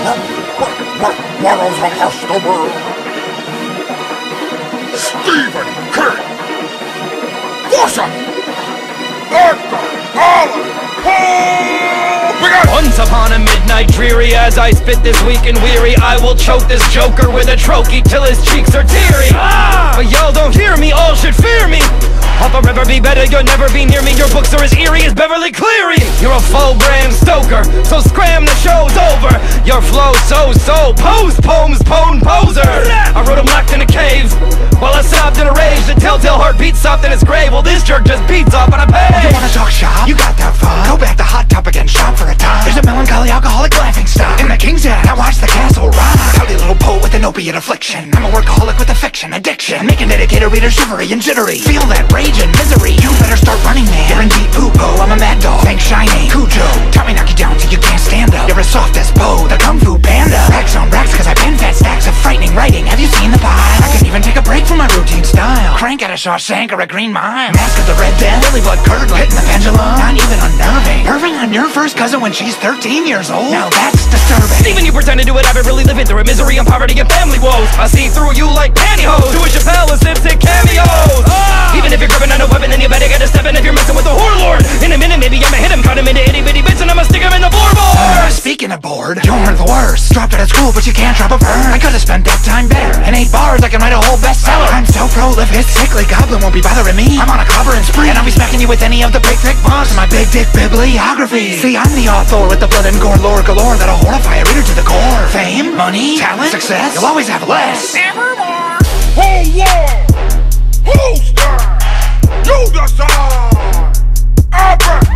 What is the customer? Stephen King! Forza! Edgar Allan Poe! Once upon a midnight dreary, as I spit this weak and weary, I will choke this joker with a trochee till his cheeks are teary. But y'all don't hear me, all should fear me. I'll forever be better, you'll never be near me. Your books are as eerie as Beverly Cleary. You're a full Bram Stoker, so scram, the show's over. Your flow's so pose poems, poser. I wrote him locked in a cave while I sobbed in a rage. The telltale heartbeat soft in his grave. Well, this jerk just beats off on a page. You wanna talk shop? You got that fun? Go back to Hot Topic and shop for a time. There's a melancholy alcoholic laughing stock in the King's Head. Now watch the castle rock. Pouty little poet with an opiate affliction. I'm a workaholic with a fiction addiction, making dedicated readers shivery and jittery. Feel that rage and misery. You better start running, man. You're in deep poo-po. I'm a mad dog. Thank Shiny Cujo. Tommy knock you down till you can't stand up. You're as soft as Poe, the Kung Fu Panda. Racks on racks cause I pen fat stacks of frightening writing. Have you seen the pile? I can even take a break from my routine style. Crank out a Shawshank or a Green Mile. Mask of the Red Death, Lily blood curdling, hitting the pendulum. Not even unnerving. Irving on your first cousin when she's 13 years old. Now that's disturbing. Steven, you pretend to do it, I've been really living through it. Misery and poverty and family woes. I see through you like pantyhose. Do a Chappelle and lipstick cameos. Even if you're gripping on a weapon, then you better get a step in if you're messing with the warlord. In a minute, maybe I'ma hit him, cut him into itty bitty bits, and I'ma stick him in the floorboard. Speaking of bored, you're the worst. Dropped out of school, but you can't drop a bird. I could've spent that time better. In 8 bars, I can write a whole bestseller. I'm so prolific, sickly goblin won't be bothering me. I'm on a clobbering spree, and I'll be smacking you with any of the big thick bars in my big dick bibliography. See, I'm the author with the blood and gore lore galore that'll horrify a reader to the core. Fame, money, talent, success, you'll always have less. Evermore! Whole war! Who's there? You decide! Abracadabra!